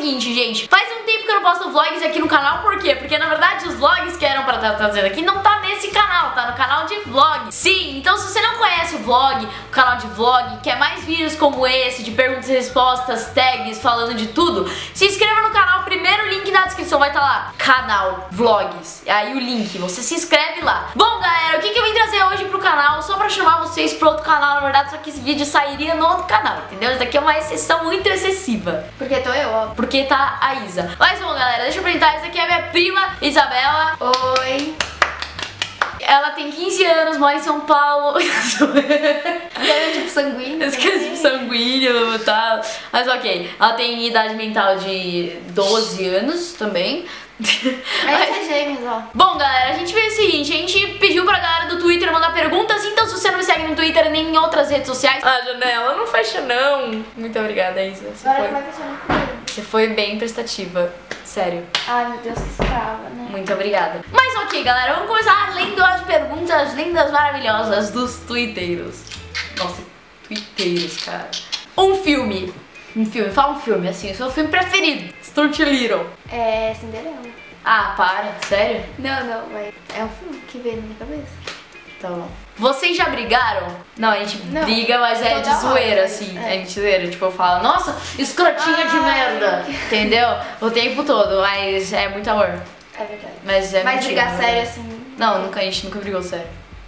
seguinte, gente, faz um tempo que eu não posto vlogs aqui no canal, por quê? Porque na verdade os vlogs que eram pra estar trazendo aqui não tá nesse canal, tá no canal de vlog. Sim, então se você não conhece o vlog, o canal de vlog, quer mais vídeos como esse, de perguntas e respostas, tags, falando de tudo, se inscreva no canal, primeiro link na descrição vai estar lá, canal vlogs, aí o link, você se inscreve lá. Bom galera, o que eu vim trazer hoje pro canal, só pra chamar vocês pro outro canal, na verdade, só que esse vídeo sairia no outro canal, entendeu? Isso daqui é uma exceção muito excessiva. Porque tô eu, ó. Porque tá a Isa. Mas bom galera, deixa eu apresentar, essa aqui é a minha prima Isabela. Oi. Ela tem 15 anos, mora em São Paulo. É tipo sanguíneo. Esqueci de sanguíneo e tal. Mas ok, ela tem idade mental de 12 anos também. É gêmeos, ó. Bom galera, a gente fez o seguinte, a gente pediu pra galera do Twitter mandar perguntas, então se você não me segue no Twitter nem em outras redes sociais... Ah, Janela, não fecha não. Muito obrigada, Isa. Você foi bem prestativa, sério. Ai meu Deus, que escrava, né? Muito obrigada. Mas ok galera, vamos começar lendo as perguntas lindas, maravilhosas dos twitteiros. Nossa, twitteiros, cara. Um filme, fala um filme assim, o seu filme preferido. Stuart Little. É Cinderela. Ah, para, sério? Não, mas é um filme que veio na minha cabeça. Tá bom. Vocês já brigaram? Não, a gente briga, mas é de zoeira, hora, assim. é. É de zoeira, tipo, eu falo, nossa, escrotinha de merda. Entendeu? O tempo todo, mas é muito amor. É verdade. Mas é Mas mentira, brigar né? sério assim. Não, a gente nunca brigou sério.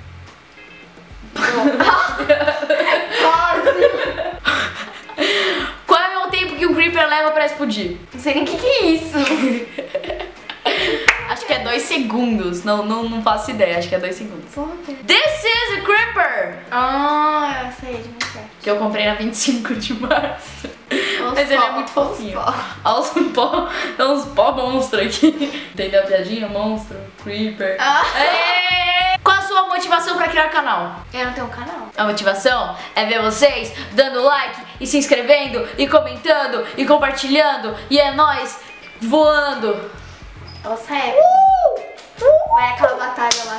Qual é o tempo que um creeper leva pra explodir? Não sei nem o que é isso. Acho que é 2 segundos. Não faço ideia, acho que é 2 segundos. This is a creeper! Ah, eu sei de Minecraft. Que eu comprei na 25 de março. Mas ele é muito fofinho. Olha uns pó monstro aqui. Entendeu a piadinha? Monstro, creeper. Qual a sua motivação pra criar canal? Eu não tenho um canal. A motivação é ver vocês dando like e se inscrevendo e comentando e compartilhando. E é nóis voando. Nossa, é. Vai aquela batalha lá.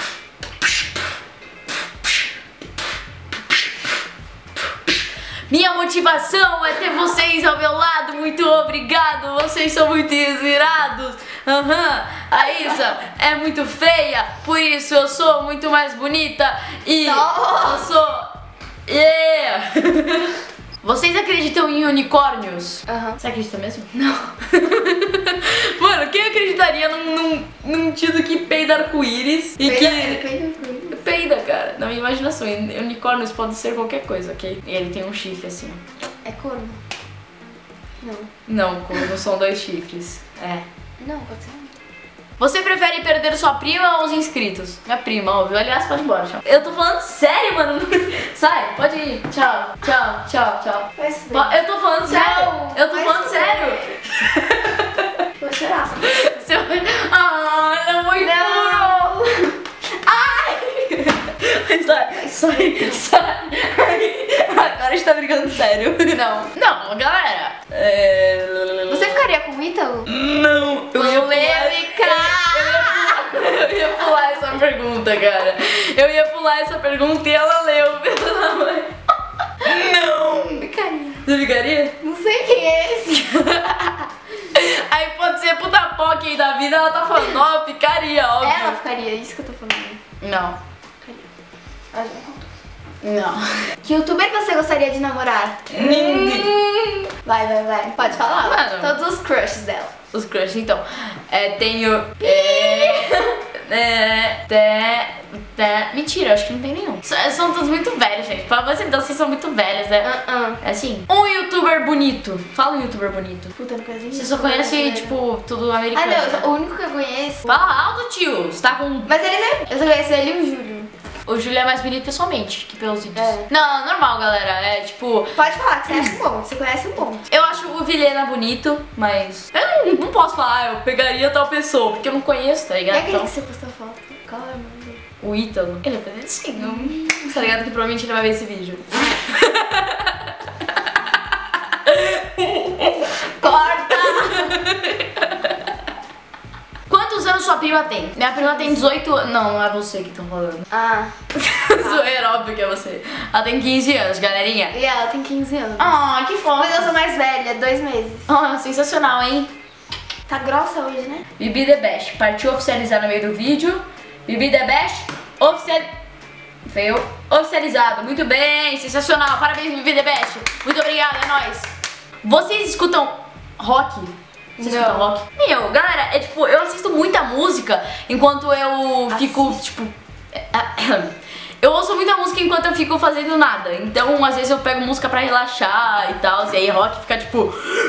Minha motivação é ter vocês ao meu lado. Muito obrigado. Vocês são muito inspirados. A Isa é muito feia, por isso eu sou muito mais bonita. E eu sou... Yeah! Vocês acreditam em unicórnios? Você acredita mesmo? Não. Mano, quem acreditaria num tido que peida arco-íris e que... Peida, cara. Na minha imaginação, unicórnios podem ser qualquer coisa, ok? E ele tem um chifre assim, ó. É corno? Não. Não, corno são 2 chifres. É. Não, pode ser. Você prefere perder sua prima ou os inscritos? Minha prima, óbvio. Aliás, pode ir embora, tchau. Eu tô falando sério, mano. Sai, pode ir. Tchau, tchau, tchau, tchau. Eu tô falando sério. Eu tô falando sério. Vou chorar. Ah, não foi puro. Ai! Sai. Agora a gente tá brigando sério. Não, galera. Você ficaria com o Ítalo? Não. Eu ia pular essa pergunta, cara. Eu ia pular essa pergunta e ela leu. Não. Ficaria. Você ficaria? Não sei quem é esse. Aí pode ser puta POC aí da vida, ela tá falando, ó, ficaria, óbvio. Ela ficaria, é isso que eu tô falando. Não. Ela já contou. Não. Que youtuber você gostaria de namorar? Ninguém. Vai. Pode falar. Mano. Todos os crushes dela. Os crushes, então. Tenho. Mentira, acho que não tem nenhum. São todos muito velhos, gente. Pra você, então, vocês são muito velhos, né? É assim. Um youtuber bonito. Fala um youtuber bonito. Puta, não conheço. Você só conhece, tipo, tudo americano. Não, o único que eu conheço. Fala alto, tio. Você tá com. Mas ele não é. Eu só conheço ele e o Júlio. O Júlio é mais bonito pessoalmente que pelos vídeos. Não, normal, galera. É tipo. Pode falar que você acha bom. Você conhece um bom. Eu acho o Vilhena bonito, mas. Eu não posso falar, eu pegaria tal pessoa, porque eu não conheço, tá ligado? E aquele que você postou foto? Qual é o nome dele? O Ítalo. Ele é bonitinho. Tá ligado que provavelmente ele vai ver esse vídeo. Corta! Quantos anos sua prima tem? Minha prima tem 18 anos. Não é você que estão falando. Ah. Zoeira, óbvio que é você? Ela tem 15 anos, galerinha. E ela tem 15 anos. Ah, que fofo. Mas eu sou mais velha, 2 meses. Ah, sensacional, hein? Tá grossa hoje, né? Bibi The Best. Partiu oficializar no meio do vídeo. Bibi The Best. Veio oficializado. Muito bem, sensacional. Parabéns, Bibi The Best. Muito obrigada, é nóis. Vocês escutam rock? Vocês escutam rock? Meu, galera, é tipo, eu assisto muita música enquanto eu fico, tipo... Eu ouço muita música enquanto eu fico fazendo nada. Então, às vezes eu pego música pra relaxar e tal. E aí rock fica tipo...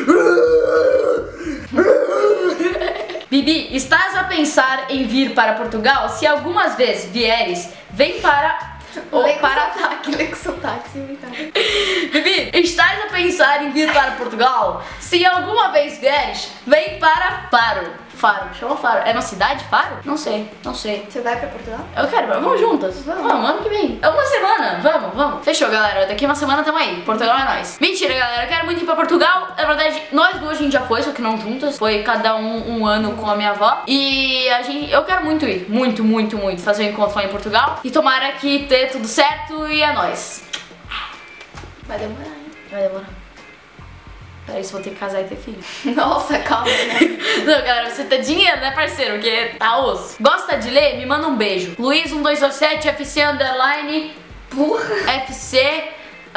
Bibi, estás a pensar em vir para Portugal? Se algumas vezes vieres, vem para... Lê com sotaque, sem brincar. Bibi, estás a pensar em vir para Portugal? Se alguma vez vieres, vem para Faro. Faro, chama Faro. É uma cidade, Faro? Não sei, não sei. Você vai pra Portugal? Eu quero, vamos juntas. Vamos, ano que vem. É uma semana, vamos. Fechou, galera. Daqui uma semana tamo aí. Portugal é nóis. Mentira, galera. Eu quero muito ir pra Portugal. Na verdade, nós duas a gente já foi, só que não juntas. Foi cada um ano com a minha avó. E eu quero muito ir. Muito, muito, muito. Fazer um encontro lá em Portugal. E tomara que dê tudo certo e é nóis. Vai demorar, hein? Vai demorar. Peraí, só vou ter que casar e ter filho. Nossa, calma, né? Não, galera, você tem dinheiro, né, parceiro? Porque tá osso. Gosta de ler? Me manda um beijo. Luiz1227, FC _. FC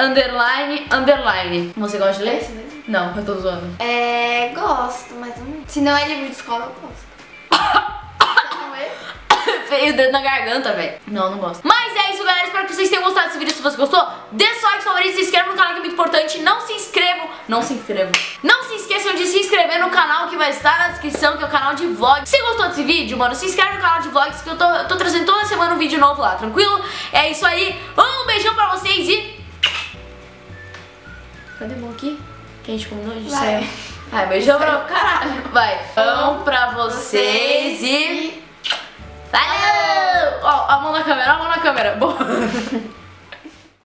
_. Você gosta de ler? É isso mesmo? Não, eu tô zoando. Gosto, mas não... Se não é livro de escola, eu gosto. Feio o dedo na garganta, velho. Não gosto. Mas é isso, galera. Espero que vocês tenham gostado desse vídeo. Se você gostou, dê seu like favorito, se inscreva no canal que é muito importante. Não se inscrevam. Não se esqueçam de se inscrever no canal que vai estar na descrição, que é o canal de vlogs. Se gostou desse vídeo, mano, se inscreve no canal de vlogs, que eu tô trazendo toda semana um vídeo novo lá, tranquilo? É isso aí. Um beijão pra vocês e... Cadê o aqui? Que a gente combinou? A gente saiu. Ai, beijão pra... Caralho. Vai. Beijão pra vocês e... Valeu! Ó, a mão na câmera, Boa.